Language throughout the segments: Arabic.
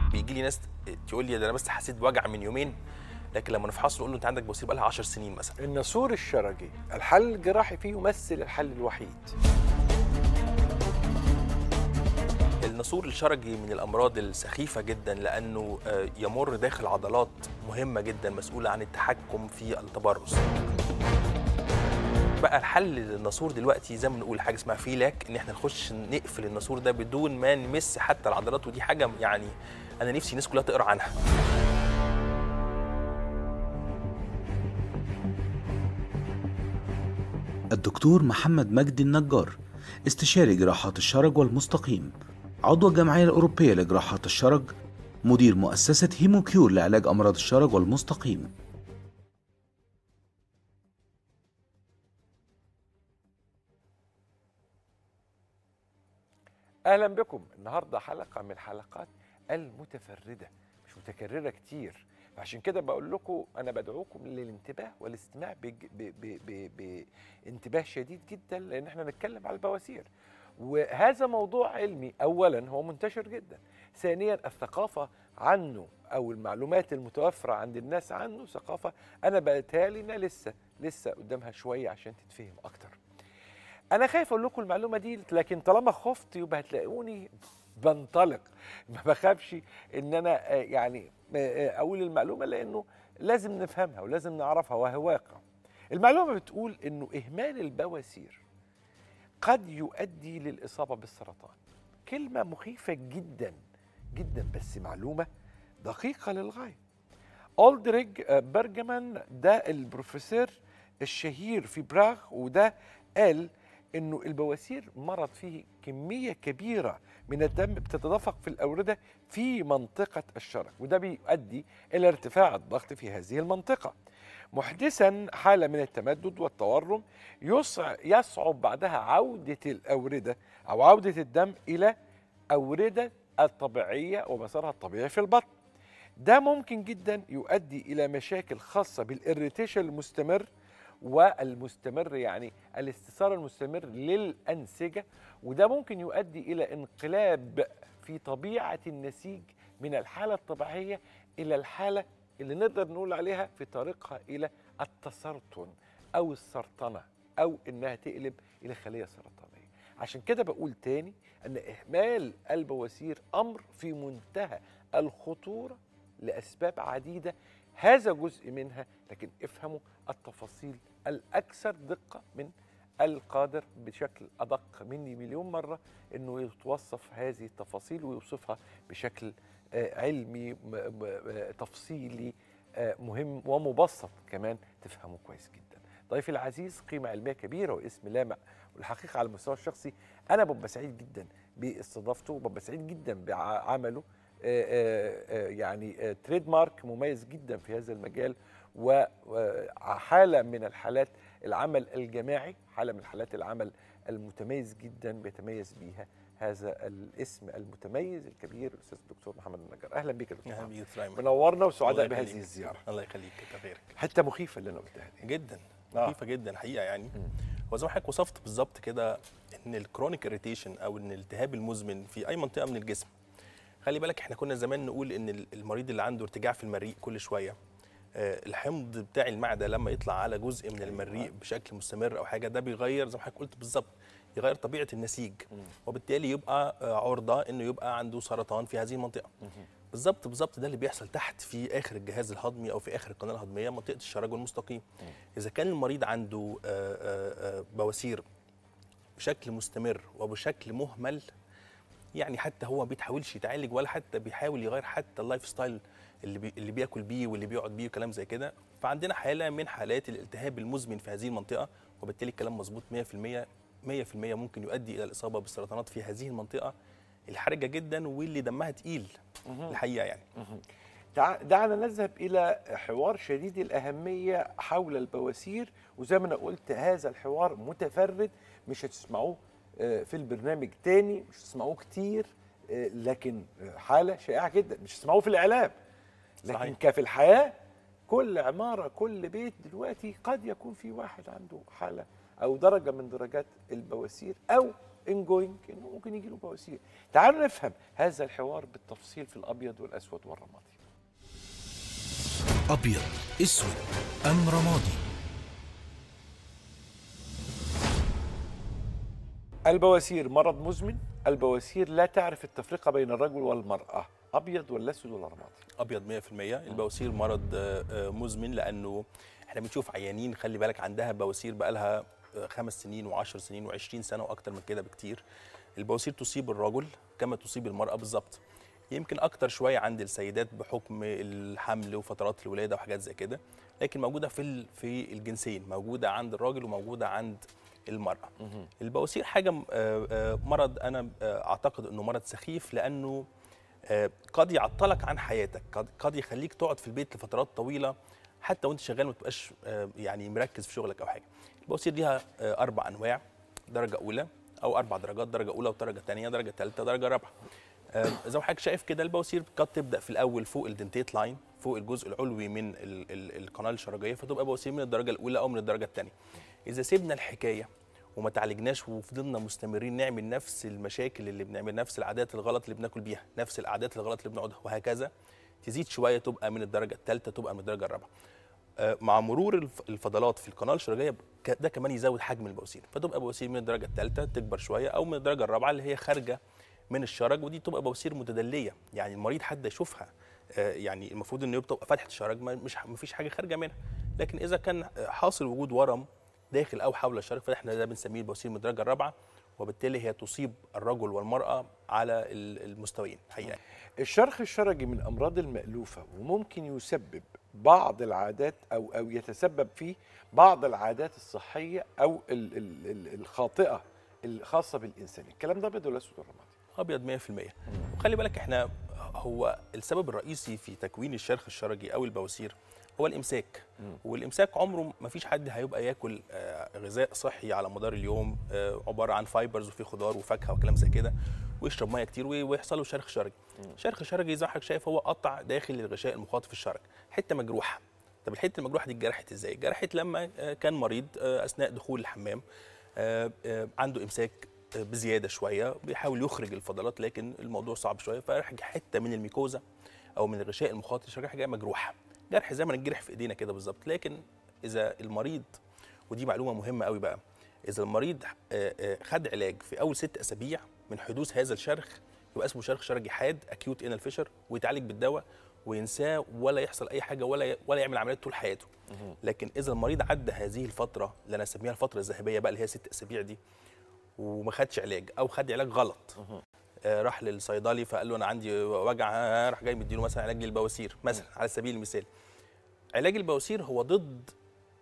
بيجي لي ناس تقول لي ده انا بس حسيت بوجع من يومين، لكن لما نفحصه نقول له انت عندك بواسير بقالها 10 سنين مثلا. النسور الشرجي الحل الجراحي فيه يمثل الحل الوحيد. النسور الشرجي من الامراض السخيفه جدا، لانه يمر داخل عضلات مهمه جدا مسؤوله عن التحكم في التبرز. بقى الحل للناسور دلوقتي زي ما بنقول حاجه اسمها فيلاك، ان احنا نخش نقفل الناسور ده بدون ما نمس حتى العضلات، ودي حاجه يعني انا نفسي الناس كلها تقرا عنها. الدكتور محمد مجدي النجار، استشاري جراحات الشرج والمستقيم، عضو الجمعية الأوروبية لجراحات الشرج، مدير مؤسسة هيموكيور لعلاج أمراض الشرج والمستقيم. أهلا بكم. النهاردة حلقة من الحلقات المتفردة، مش متكررة كتير، عشان كده بقول لكم أنا بدعوكم للانتباه والاستماع بانتباه شديد جدا، لأن احنا نتكلم على البواسير، وهذا موضوع علمي. أولا هو منتشر جدا، ثانيا الثقافة عنه أو المعلومات المتوفرة عند الناس عنه ثقافة أنا بتهيألي لسه قدامها شوية عشان تتفهم أكتر. أنا خايف أقول لكم المعلومة دي، لكن طالما خفت يبقى هتلاقوني بنطلق، ما بخافش إن أنا يعني أقول المعلومة، لأنه لازم نفهمها ولازم نعرفها وهو واقع. المعلومة بتقول إنه إهمال البواسير قد يؤدي للإصابة بالسرطان. كلمة مخيفة جدا جدا، بس معلومة دقيقة للغاية. أولدريج برجمان ده البروفيسور الشهير في براغ، وده قال إنه البواسير مرض فيه كمية كبيرة من الدم بتتدفق في الأوردة في منطقة الشرج، وده بيؤدي إلى ارتفاع الضغط في هذه المنطقة، محدثا حالة من التمدد والتورم يصعب بعدها عودة الأوردة أو عودة الدم إلى أوردة الطبيعية ومسارها الطبيعي في البطن. ده ممكن جدا يؤدي إلى مشاكل خاصة بالإريتيشن المستمر والمستمر، يعني الاستثار المستمر للأنسجة، وده ممكن يؤدي إلى انقلاب في طبيعة النسيج من الحالة الطبيعية إلى الحالة اللي نقدر نقول عليها في طريقها إلى التسرطن أو السرطنة، أو إنها تقلب إلى خلية سرطانية. عشان كده بقول تاني أن إهمال البواسير أمر في منتهى الخطورة لأسباب عديدة، هذا جزء منها، لكن افهموا التفاصيل الأكثر دقة من القادر بشكل أدق مني مليون مرة أنه يتوصف هذه التفاصيل ويوصفها بشكل علمي تفصيلي مهم ومبسط كمان تفهمه كويس جدا. ضيفي العزيز قيمة علمية كبيرة واسم لامع، والحقيقة على المستوى الشخصي أنا ببقى سعيد جدا باستضافته وببقى سعيد جدا بعمله. يعني تريد مارك مميز جدا في هذا المجال، وحالة من الحالات العمل الجماعي، حالة من حالات العمل المتميز جدا بيتميز بيها هذا الاسم المتميز الكبير الاستاذ الدكتور محمد النجار. اهلا بك يا دكتور. اهلا بيك دكتور ايمن، منورنا وسعداء بهذه الزياره. الله يخليك. كتر خيرك. حتى مخيفه اللي انا قلتها دي جدا مخيفه جدا حقيقه. يعني هو زي ما حضرتك وصفت بالظبط كده، ان الكرونيك اريتيشن او ان الالتهاب المزمن في اي منطقه من الجسم. خلي بالك احنا كنا زمان نقول ان المريض اللي عنده ارتجاع في المريء كل شويه، الحمض بتاع المعده لما يطلع على جزء من المريء بشكل مستمر او حاجه، ده بيغير زي ما حضرتك قلت بالظبط، يغير طبيعه النسيج، وبالتالي يبقى عرضه انه يبقى عنده سرطان في هذه المنطقه. بالظبط ده اللي بيحصل تحت في اخر الجهاز الهضمي او في اخر القناه الهضميه، منطقه الشرج والمستقيم. اذا كان المريض عنده بواسير بشكل مستمر وبشكل مهمل، يعني حتى هو ما بيتحاولش يتعالج ولا حتى بيحاول يغير حتى اللايف ستايل اللي بياكل بيه واللي بيقعد بيه وكلام زي كده، فعندنا حاله من حالات الالتهاب المزمن في هذه المنطقه، وبالتالي الكلام مظبوط 100% ممكن يؤدي الى الاصابه بالسرطانات في هذه المنطقه الحرجه جدا واللي دمها تقيل الحقيقه. يعني دعنا نذهب إلى حوار شديد الأهمية حول البواسير، وزي ما أنا قلت هذا الحوار متفرد، مش هتسمعوه في البرنامج تاني، مش هتسمعوه كتير، لكن حالة شائعة جدا، مش هتسمعوه في الإعلام، لكن كفي الحياة كل عمارة كل بيت دلوقتي قد يكون في واحد عنده حالة أو درجة من درجات البواسير أو انجوينج انه ممكن يجي له بواسير. تعالوا نفهم هذا الحوار بالتفصيل في الابيض والاسود والرمادي. أبيض أسود أم رمادي؟ البواسير مرض مزمن، البواسير لا تعرف التفرقة بين الرجل والمرأة، أبيض ولا أسود ولا رمادي؟ ابيض 100%. البواسير مرض مزمن، لانه احنا بنشوف عيانين خلي بالك عندها بواسير بقى لها 5 سنين و10 سنين و20 سنه واكتر من كده بكتير. البواسير تصيب الرجل كما تصيب المراه بالظبط، يمكن اكتر شويه عند السيدات بحكم الحمل وفترات الولاده وحاجات زي كده، لكن موجوده في الجنسين، موجوده عند الراجل وموجوده عند المراه. البواسير حاجه مرض انا اعتقد انه مرض سخيف، لانه قد يعطلك عن حياتك، قد يخليك تقعد في البيت لفترات طويله حتى وانت شغال ما تبقاش يعني مركز في شغلك او حاجه. البواسير ليها 4 انواع، درجه اولى او 4 درجات، درجه اولى ودرجه ثانيه، درجه ثالثه، درجه رابعه. زي ما حضرتك شايف كده البواسير قد تبدا في الاول فوق الدنتيت لاين، فوق الجزء العلوي من القناه الشرجيه، فتبقى بواسير من الدرجه الاولى او من الدرجه الثانيه. اذا سيبنا الحكايه وما تعالجناش وفضلنا مستمرين نعمل نفس المشاكل اللي بنعمل، نفس العادات الغلط اللي بناكل بيها، نفس العادات الغلط اللي بنقعدها، وهكذا تزيد شويه تبقى من الدرجه الثالثه، تبقى من الدرجه الرابعه. مع مرور الفضلات في القناه الشرجيه ده كمان يزود حجم البواسير، فتبقى بواسير من الدرجه الثالثه تكبر شويه، او من الدرجه الرابعه اللي هي خارجه من الشرج، ودي تبقى بواسير متدليه، يعني المريض حد يشوفها يعني المفروض انه تبقى فتحه الشرج ما فيش حاجه خارجه منها. لكن اذا كان حاصل وجود ورم داخل او حول الشرج فاحنا ده بنسميه البواسير من الدرجه الرابعه، وبالتالي هي تصيب الرجل والمراه على المستويين حقيقه. الشرخ الشرجي من الأمراض المألوفة، وممكن يسبب بعض العادات أو يتسبب فيه بعض العادات الصحية أو الخاطئة الخاصة بالإنسان. الكلام ده أبيض ولا أسود ولا رمادي؟ ابيض 100%. وخلي بالك احنا هو السبب الرئيسي في تكوين الشرخ الشرجي او البواسير هو الامساك. والامساك عمره ما فيش حد هيبقى ياكل غذاء صحي على مدار اليوم عباره عن فايبرز وفي خضار وفاكهه وكلام زي كده، ويشرب ميه كتير ويحصل له شرخ شرجي. الشرخ الشرجي زي ما حضرتك شايف هو قطع داخل الغشاء المخاطي في الشرج، حته مجروحه. طب الحته المجروحه دي اتجرحت ازاي؟ اتجرحت لما كان مريض اثناء دخول الحمام عنده امساك بزياده شويه، بيحاول يخرج الفضلات لكن الموضوع صعب شويه، فراح حته من الميكوزا او من الغشاء المخاطي الشرجي حاجه مجروحه، جرح زي ما نجرح في ايدينا كده بالظبط. لكن اذا المريض، ودي معلومه مهمه قوي بقى، اذا المريض خد علاج في اول 6 اسابيع من حدوث هذا الشرخ يبقى اسمه شرخ شرجي حاد اكيوت انال فيشر، ويتعالج بالدواء وينساه ولا يحصل اي حاجه ولا يعمل عمليات طول حياته. لكن اذا المريض عدى هذه الفتره اللي انا اسميها الفتره الذهبيه بقى اللي هي 6 اسابيع دي وما خدش علاج او خد علاج غلط، راح للصيدلي فقال له انا عندي وجع، راح جاي مديله مثلا علاج للبواسير مثلا على سبيل المثال. علاج البواسير هو ضد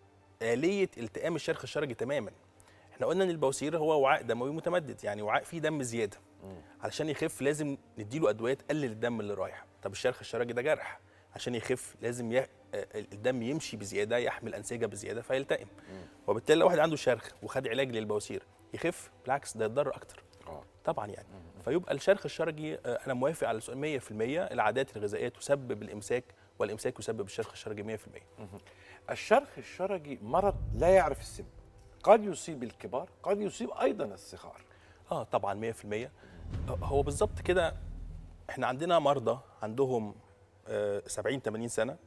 آلية التئام الشرخ الشرجي تماما. احنا قلنا ان البواسير هو وعاء دموي متمدد، يعني وعاء فيه دم زياده، علشان يخف لازم نديله ادويه تقلل الدم اللي رايح. طب الشرخ الشرجي ده جرح، عشان يخف لازم الدم يمشي بزياده، يحمل انسجه بزياده فيلتئم، وبالتالي لو واحد عنده شرخ وخد علاج للبواسير يخف، بالعكس ده يتضرر اكتر طبعا يعني. فيبقى الشرخ الشرجي انا موافق على السؤال 100%. العادات الغذائيه تسبب الامساك، والامساك يسبب الشرخ الشرجي 100%. الشرخ الشرجي مرض لا يعرف السن، قد يصيب الكبار قد يصيب ايضا الصغار. طبعا 100%. هو بالظبط كده، احنا عندنا مرضى عندهم 70 80 سنه،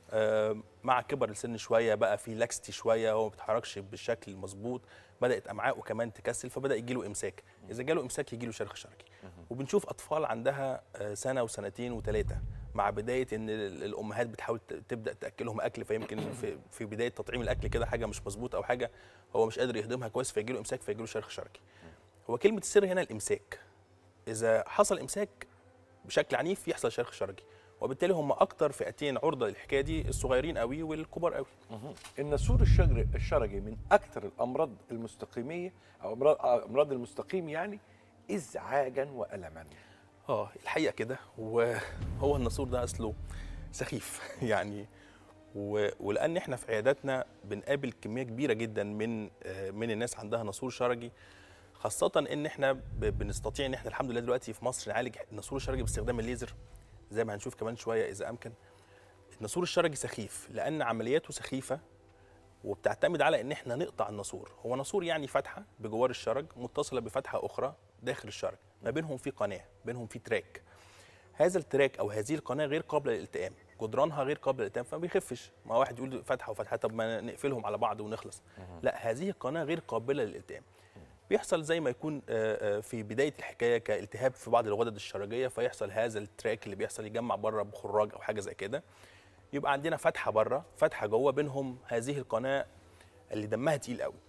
مع كبر السن شويه بقى في لاكستي شويه، هو ما بيتحركش بالشكل المظبوط، بدات امعائه كمان تكسل فبدا يجي له امساك. اذا جاله امساك يجي له شرخ شرجي. وبنشوف اطفال عندها سنه وسنتين وثلاثه، مع بدايه ان الامهات بتحاول تبدا تاكلهم اكل، فيمكن في بدايه تطعيم الاكل كده حاجه مش مظبوط او حاجه هو مش قادر يهضمها كويس فيجي له امساك فيجي له شرخ شرجي. هو كلمه السر هنا الامساك. اذا حصل امساك بشكل عنيف يحصل شرخ شرجي، وبالتالي هم اكتر فئتين عرضه للحكايه دي، الصغيرين قوي والكبار قوي. النسور الشرجي من اكثر الامراض المستقيميه او امراض المستقيم يعني ازعاجا والما. الحقيقه كده، وهو النسور ده اصله سخيف يعني، ولان احنا في عياداتنا بنقابل كميه كبيره جدا من الناس عندها نسور شرجي، خاصه ان احنا بنستطيع ان احنا الحمد لله دلوقتي في مصر نعالج النسور الشرجي باستخدام الليزر زي ما هنشوف كمان شويه اذا امكن. النسور الشرجي سخيف لان عملياته سخيفه، وبتعتمد على ان احنا نقطع الناسور. هو ناسور يعني فتحه بجوار الشرج متصله بفتحه اخرى داخل الشرج، ما بينهم في قناه، بينهم في تراك. هذا التراك او هذه القناه غير قابله للالتئام، جدرانها غير قابله للالتئام، فما بيخفش. ما واحد يقول فتحه وفتحه، طب ما نقفلهم على بعض ونخلص. لا، هذه القناه غير قابله للالتئام. بيحصل زي ما يكون في بدايه الحكايه كالتهاب في بعض الغدد الشرجيه، فيحصل هذا التراك اللي بيحصل يجمع بره بخراج او حاجه زي كده. يبقى عندنا فتحه بره، فتحه جوه، بينهم هذه القناه اللي دمها تقيل قوي.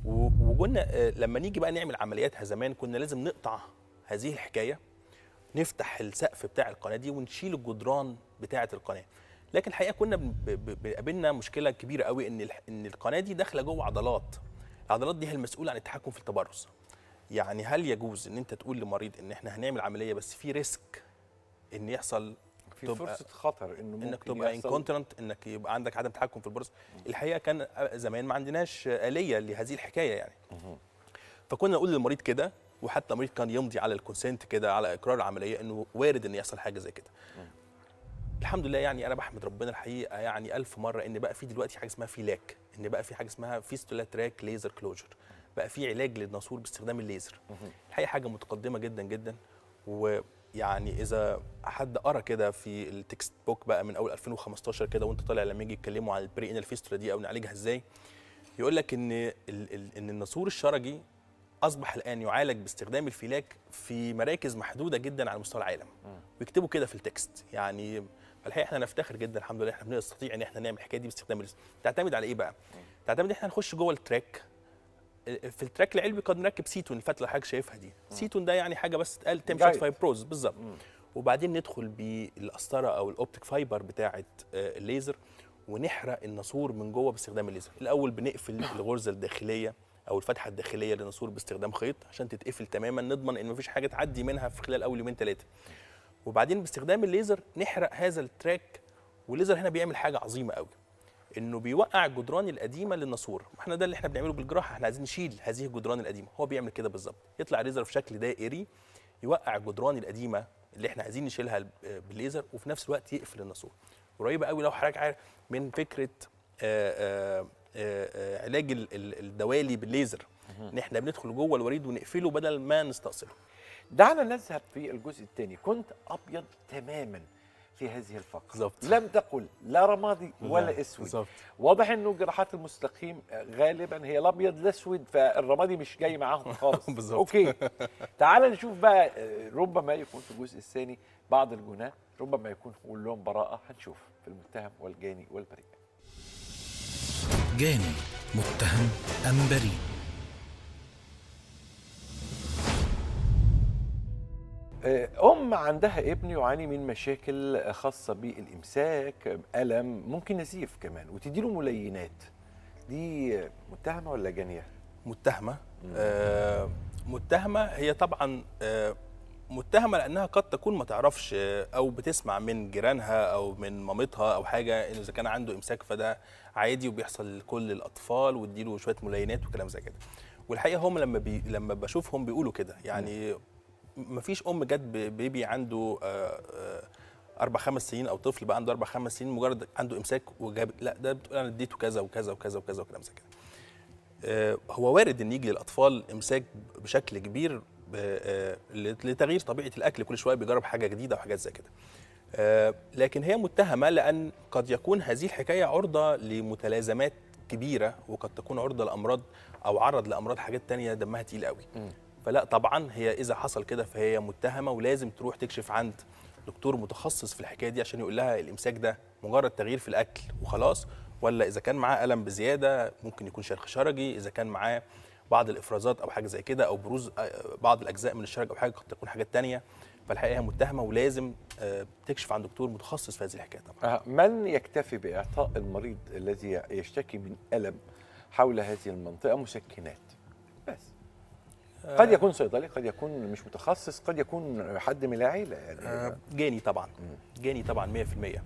وقلنا لما نيجي بقى نعمل عملياتها زمان كنا لازم نقطع هذه الحكايه، نفتح السقف بتاع القناه دي ونشيل الجدران بتاعه القناه. لكن الحقيقه كنا بيقابلنا مشكله كبيره قوي ان القناه دي داخله جوه عضلات. العضلات دي هي المسؤوله عن التحكم في التبرز. يعني هل يجوز ان انت تقول لمريض ان احنا هنعمل عمليه بس في ريسك ان يحصل، في فرصه خطر انك تبقى انكونتيننت، انك يبقى عندك عدم تحكم في البرص؟ الحقيقه كان زمان ما عندناش آلية لهذه الحكايه يعني. فكنا نقول للمريض كده، وحتى المريض كان يمضي على الكونسنت كده، على اقرار العمليه، انه وارد ان يحصل حاجه زي كده. الحمد لله يعني انا بحمد ربنا الحقيقه يعني 1000 مره ان بقى في دلوقتي حاجه اسمها فيلاك، ان بقى في حاجه اسمها فيستولا تراك ليزر كلوجر، بقى في علاج للناسور باستخدام الليزر. الحقيقه حاجه متقدمه جدا جدا. ويعني اذا حد قرا كده في التكست بوك بقى من اول 2015 كده وانت طالع لما يجي يتكلموا عن البري انال فيستولا دي او نعالجها ازاي، يقول لك ان الناسور الشرجي اصبح الان يعالج باستخدام الفيلاك في مراكز محدوده جدا على مستوى العالم. ويكتبوا كده في التكست. يعني الحقيقه احنا نفتخر جدا الحمد لله احنا بنستطيع ان احنا نعمل الحكايه دي باستخدام الليزر. تعتمد على ايه بقى؟ تعتمد ان احنا نخش جوه التراك. في التراك العلوي قد نركب سيتون، الفتله اللي حضرتك شايفها دي. سيتون ده يعني حاجه بس تقل تمشي فايبروز بالظبط. وبعدين ندخل بالقسطره او الاوبتيك فايبر بتاعه الليزر ونحرق الناسور من جوه باستخدام الليزر. الاول بنقفل الغرزه الداخليه او الفتحه الداخليه للناسور باستخدام خيط عشان تتقفل تماما، نضمن ان مفيش حاجه تعدي منها في خلال اول يومين ثلاثه. وبعدين باستخدام الليزر نحرق هذا التراك. والليزر هنا بيعمل حاجه عظيمه قوي، انه بيوقع الجدران القديمه للناسور. احنا ده اللي احنا بنعمله بالجراحه، احنا عايزين نشيل هذه الجدران القديمه. هو بيعمل كده بالظبط، يطلع الليزر في شكل دائري يوقع الجدران القديمه اللي احنا عايزين نشيلها بالليزر، وفي نفس الوقت يقفل الناسور. قريبه قوي لو حضرتك عارف من فكره علاج الدوالي بالليزر، ان احنا بندخل جوه الوريد ونقفله بدل ما نستأصله. دعنا نذهب في الجزء الثاني. كنت ابيض تماما في هذه الفقره بالظبط. لم تقل لا رمادي ولا اسود بالظبط. واضح انه جراحات المستقيم غالبا هي الابيض الاسود، فالرمادي مش جاي معاهم خالص. بالظبط. اوكي، تعال نشوف بقى. ربما يكون في الجزء الثاني بعض الجناه، ربما يكون كلهم براءه. هنشوف في المتهم والجاني والبريء. جاني، متهم أم بريء؟ أم عندها ابن يعاني من مشاكل خاصة بالإمساك، ألم، ممكن نزيف كمان، وتديله ملينات. دي متهمة ولا جانية؟ متهمة. متهمة. هي طبعا متهمة لأنها قد تكون ما تعرفش أو بتسمع من جيرانها أو من مامتها أو حاجة إنه إذا كان عنده إمساك فده عادي وبيحصل لكل الأطفال واديله شوية ملينات وكلام زي كده. والحقيقة هم لما بشوفهم بيقولوا كده. يعني مفيش ام جت بيبي عنده 4-5 سنين او طفل بقى عنده 4-5 سنين مجرد عنده امساك وجاب، لا ده بتقول انا اديته كذا وكذا وكذا وكذا وكلام زي كده. هو وارد ان يجي للاطفال امساك بشكل كبير لتغيير طبيعه الاكل، كل شويه بيجرب حاجه جديده وحاجات زي كده. لكن هي متهمه لان قد يكون هذه الحكايه عرضه لمتلازمات كبيره، وقد تكون عرضه لامراض او عرض لامراض حاجات تانية دمها تقيل قوي. فلا طبعا هي اذا حصل كده فهي متهمه، ولازم تروح تكشف عند دكتور متخصص في الحكايه دي عشان يقول لها الامساك ده مجرد تغيير في الاكل وخلاص، ولا اذا كان معاه الم بزياده ممكن يكون شرخ شرجي، اذا كان معاه بعض الافرازات او حاجه زي كده او بروز بعض الاجزاء من الشرج او حاجه قد تكون حاجات تانية. فالحقيقه هي متهمه ولازم تكشف عند دكتور متخصص في هذه الحكايه طبعا. من يكتفي باعطاء المريض الذي يشتكي من الم حول هذه المنطقه مسكنات بس؟ قد يكون صيدلي، قد يكون مش متخصص، قد يكون حد من العيله يعني. جاني طبعا. جاني طبعا 100%.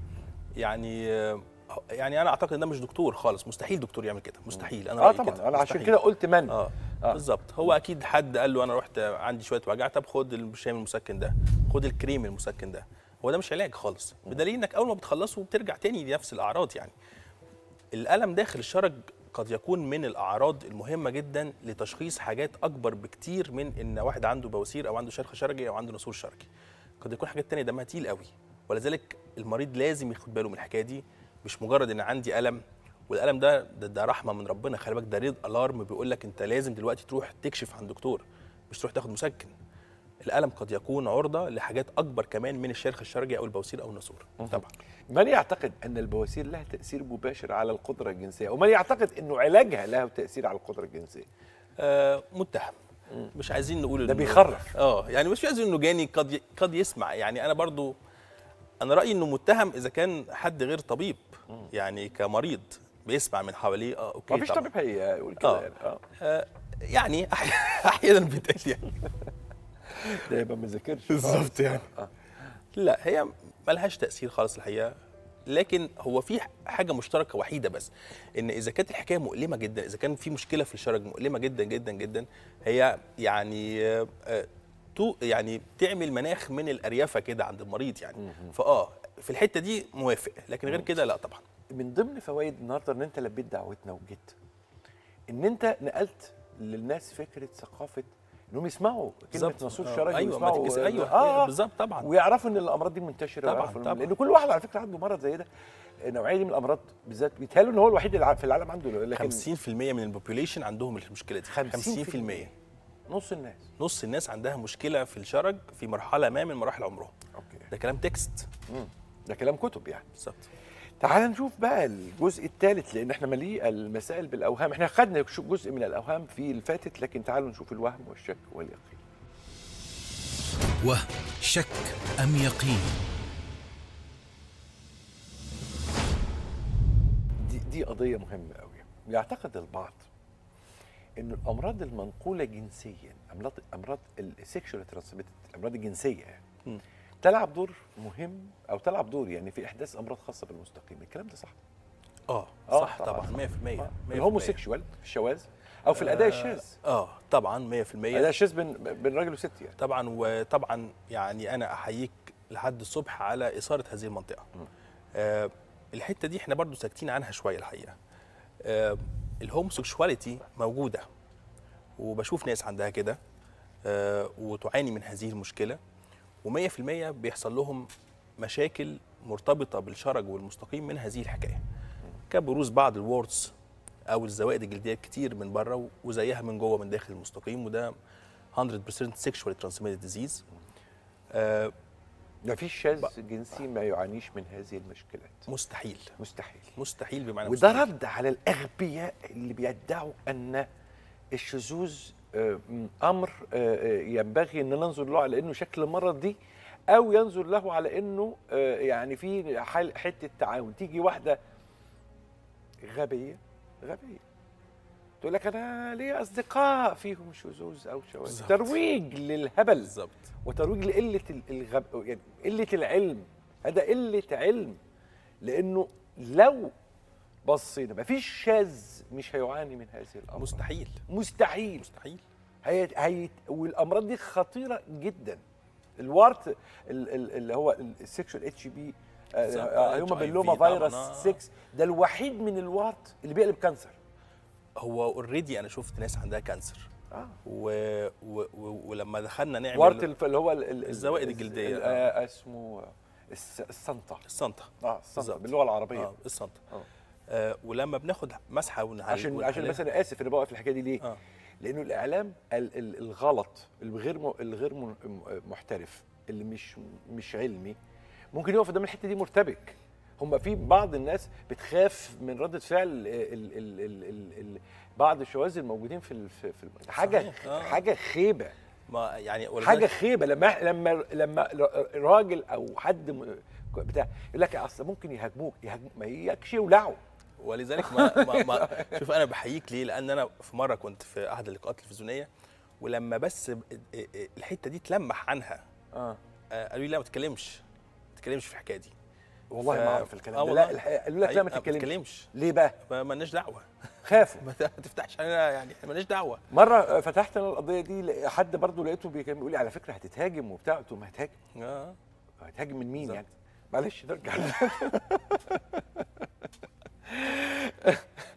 يعني انا اعتقد ان ده مش دكتور خالص، مستحيل دكتور يعمل كده، مستحيل. انا رأيي طبعا كده. انا عشان كده قلت من. بالظبط. هو اكيد حد قال له انا رحت عندي شويه وجع، طب خد البرشام المسكن ده، خد الكريم المسكن ده. هو ده مش علاج خالص، بدليل انك اول ما بتخلصه بترجع تاني لنفس الاعراض. يعني الالم داخل الشرج قد يكون من الاعراض المهمه جدا لتشخيص حاجات اكبر بكتير من ان واحد عنده بواسير او عنده شرخ شرجي او عنده نسور شرجي. قد يكون حاجات تانية دمها تقيل قوي، ولذلك المريض لازم ياخد باله من الحكايه دي. مش مجرد ان عندي الم، والالم ده رحمه من ربنا، خلي بالك ده ريد الارم بيقول لك انت لازم دلوقتي تروح تكشف عند دكتور، مش تروح تاخد مسكن. الالم قد يكون عرضه لحاجات اكبر كمان من الشرخ الشرجي او البواسير او النسور. طبعا من يعتقد ان البواسير لها تاثير مباشر على القدره الجنسيه، ومن يعتقد انه علاجها له تاثير على القدره الجنسيه؟ متهم. مش عايزين نقول ده بيخرف. يعني مش عايزين انه جاني قد يسمع. يعني انا برضو انا رايي انه متهم اذا كان حد غير طبيب، يعني كمريض بيسمع من حواليه اوكي. مفيش طبيب هيقول كده يعني احيانا بيتقال يعني ده يبقى ما ذاكرش بالظبط يعني. لا هي ملهاش تاثير خالص الحقيقه، لكن هو في حاجه مشتركه وحيده بس، ان اذا كانت الحكايه مؤلمه جدا، اذا كان في مشكله في الشرج مؤلمه جدا جدا جدا، هي يعني يعني تعمل مناخ من الاريافه كده عند المريض يعني. في الحته دي موافق، لكن غير كده لا طبعا. من ضمن فوائد النهارده ان انت لبيت دعوتنا وجيت، ان انت نقلت للناس فكره ثقافه انهم يسمعوا كلمه نسور شرجي. ايوه بالظبط طبعا، ويعرفوا ان الامراض دي منتشره طبعا لان كل واحد على فكره عنده مرض زي ده. النوعيه دي من الامراض بالذات بيتهيألوا ان هو الوحيد اللي في العالم عنده، لكن 50% من البوبوليشن عندهم المشكله دي. 50%. نص الناس عندها مشكله في الشرج في مرحله ما من مراحل عمرهم. ده كلام تكست. ده كلام كتب يعني. بالظبط. تعال نشوف بقى الجزء الثالث، لان احنا مليء المسائل بالاوهام. احنا خدنا جزء من الاوهام في الفاتت، لكن تعالوا نشوف الوهم والشك واليقين. وهم، شك ام يقين؟ دي قضيه مهمه قوي. يعتقد البعض ان الامراض المنقوله جنسيا، امراض السكشوال ترانسميتد، الامراض الجنسيه يعني تلعب دور مهم، او تلعب دور يعني في احداث امراض خاصه بالمستقيم. الكلام ده صح؟ صح طبعا 100%. الهوموسيكشوال في الشواذ او في الاداء الشاذ. طبعا 100%. الاداء الشاذ بين راجل وست يعني. طبعا. وطبعا يعني انا احييك لحد الصبح على اثاره هذه المنطقه. الحته دي احنا برضو ساكتين عنها شويه الحقيقه. الهوموسيكشواليتي موجوده، وبشوف ناس عندها كده وتعاني من هذه المشكله، و100% بيحصل لهم مشاكل مرتبطه بالشرج والمستقيم من هذه الحكايه، كبروز بعض الورتس او الزوائد الجلديه كتير من بره وزيها من جوه من داخل المستقيم، وده 100% sexually transmitted disease. مفيش شاذ جنسي ما يعانيش من هذه المشكلات. مستحيل بمعنى وده مستحيل. رد على الاغبياء اللي بيدعوا ان الشذوذ امر ينبغي ان ننظر له على انه شكل مرضي، او ينظر له على انه يعني في حته تعاون. تيجي واحده غبيه تقول لك انا ليا اصدقاء فيهم شذوذ او شواذ، ترويج للهبل بالظبط، وترويج لقله يعني قله العلم. هذا قله علم، لانه لو بصينا مفيش شاذ مش هيعاني من هذه الامراض. مستحيل. والامراض دي خطيره جدا. الوارت اللي هو السكشوال اتش بي هيوما بيلوما فيروس 6 ده الوحيد من الوارت اللي بيقلب كانسر. هو اوريدي انا شفت ناس عندها كانسر. ولما دخلنا نعمل وارت اللي هو الزوائد الجلديه اسمه السنطه باللغه العربيه. السنطه. ولما بناخد مسحه عشان مثلا اسف انا بوقف في الحكايه دي ليه؟ لانه الاعلام الغلط الغير محترف اللي مش علمي ممكن يقف قدام الحته دي مرتبك. هم في بعض الناس بتخاف من ردة فعل بعض الشواذ الموجودين في حاجه خيبه. ما يعني حاجه خيبه لما راجل او حد بتاع يقول لك اصل ممكن يهاجموك ما يكشي ولعوا. ولذلك ما شوف انا بحييك ليه، لان انا في مره كنت في احد اللقاءات التلفزيونيه، ولما بس الحته دي تلمح عنها قالوا لي لا ما تتكلمش في الحكايه دي. والله ما اعرف الكلام ده. لا قالوا لك لا ما تتكلمش. ليه بقى؟ ما لناش دعوه. خافوا ما تفتحش علينا يعني، احنا مالناش دعوه. مره فتحت انا القضيه دي، حد برضه لقيته كان بيقول لي على فكره هتتهاجم وبتاع. قلت له ما هتهاجم. هتهاجم من مين يعني؟ معلش نرجع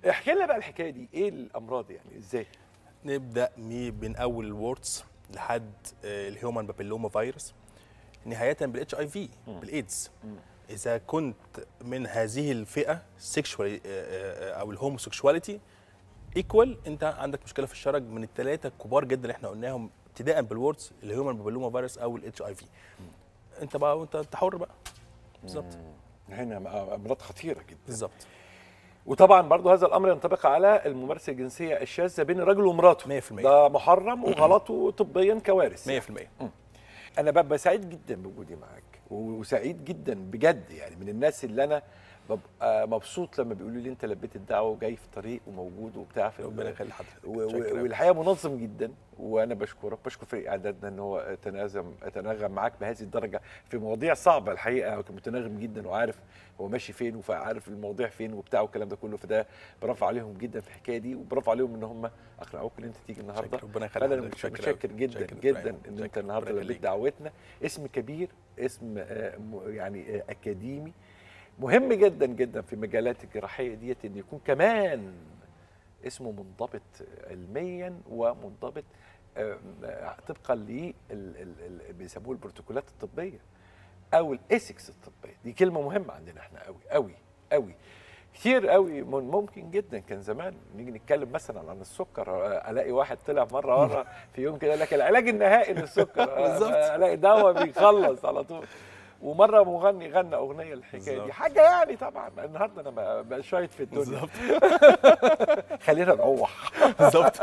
احكي لنا بقى الحكايه دي، ايه الامراض يعني ازاي؟ نبدا من اول الورتس لحد الهيومن بابيلوما فيروس، نهايه بالاتش اي في بالايدز. اذا كنت من هذه الفئه سيكشوالي او الهوموسيكشواليتي ايكوال، انت عندك مشكله في الشرج من الثلاثه الكبار جدا اللي احنا قلناهم، ابتداء بالورتس، الهيومن بابيلوما فيروس او الاتش اي في. انت بقى وانت حر بقى. بالظبط. هنا امراض خطيره جدا. بالظبط. وطبعا برضو هذا الامر ينطبق على الممارسه الجنسيه الشاذه بين الرجل ومراته. 100%. ده محرم وغلطه طبيا كوارث. 100%. انا ببقى سعيد جدا بوجودي معاك، وسعيد جدا بجد، يعني من الناس اللي انا ببقى مبسوط لما بيقولوا لي انت لبيت الدعوه وجاي في طريق وموجود وبتاع. ربنا يخلي حضرتك. والحقيقه منظم جدا، وانا بشكر فريق اعدادنا ان هو اتناغم معاك بهذه الدرجه في مواضيع صعبه. الحقيقه كان متناغم جدا وعارف هو ماشي فين وعارف المواضيع فين وبتاع والكلام ده كله، فده برافو عليهم جدا في الحكايه دي، وبرافو عليهم ان هم اقنعوك ان انت تيجي النهارده. ربنا يخلي انا حضرتك. متشكر جدا جدا ان انت النهارده لبيت دعوتنا. اسم كبير، اسم يعني اكاديمي مهم جدا جدا في مجالات الجراحيه ديت، ان يكون كمان اسمه منضبط علميا ومنضبط طبقا ل بيسموه البروتوكولات الطبيه او الايثكس الطبيه. دي كلمه مهمه عندنا احنا قوي قوي قوي. كتير قوي ممكن جدا كان زمان نيجي نتكلم مثلا عن السكر، الاقي واحد طلع مره في يوم كده لك العلاج النهائي للسكر، الاقي دواء بيخلص على طول. ومره مغني غنى اغنيه للحكايه دي، حاجه يعني طبعا النهارده انا بقى شايط في الدنيا. بالظبط. خلينا نروح. بالظبط.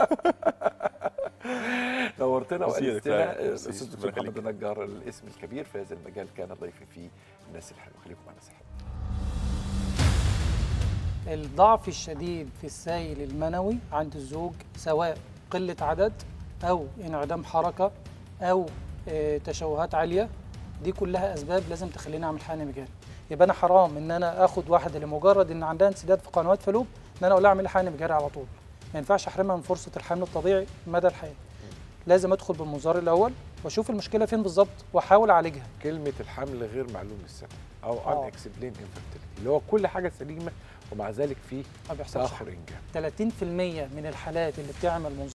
نورتنا وانستنا الاستاذ محمد النجار، الاسم الكبير في هذا المجال، كان ضيفي فيه الناس الحلوه. خليكم معنا صحه. الضعف الشديد في السائل المنوي عند الزوج، سواء قله عدد او انعدام حركه او تشوهات عاليه، دي كلها اسباب لازم تخليني اعمل حقن مجاري. يبقى انا حرام ان انا اخد واحده لمجرد ان عندها انسداد في قنوات فالوب ان انا اقول لها اعملي حقن مجاري على طول. ما ينفعش احرمها من فرصه الحمل الطبيعي مدى الحياه. لازم ادخل بالمنظار الاول واشوف المشكله فين بالظبط واحاول اعالجها. كلمه الحمل غير معلوم السبب او unexplained infertility، اللي هو كل حاجه سليمه ومع ذلك في تاخر انجاب. 30% من الحالات اللي بتعمل